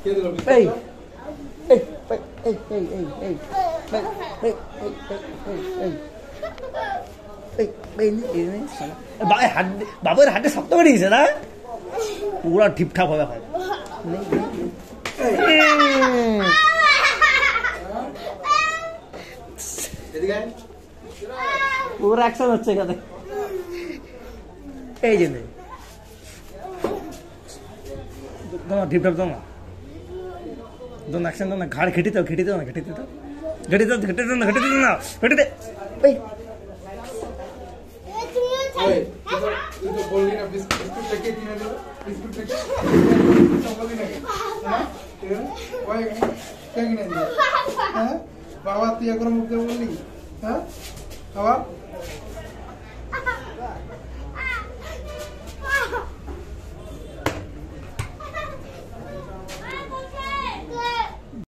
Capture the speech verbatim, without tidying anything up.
এই এই এই এই এই এই বাবুর হাতে শক্ত করে দিয়েছে না পুরা ঠিকঠাক হবে পুরো অ্যাকশন হচ্ছে এখানে এই যে ঠিকঠাক দাও না দো না অ্যাকশন দাও না ঘাড় ঘেটে দাও ঘেটে দাও না ঘেটে দাও ঘেটে দাও ঘেটে দাও না ঘেটে দাও না ঘেটে দে এই ओए तू तो बोल रही ना बिस्कुट लेके किने दो बिस्कुट लेके चप्पल भी नहीं हां ओए क्या किने दे हां बाबा तू एकरो मुख दे बोलली हां बाबा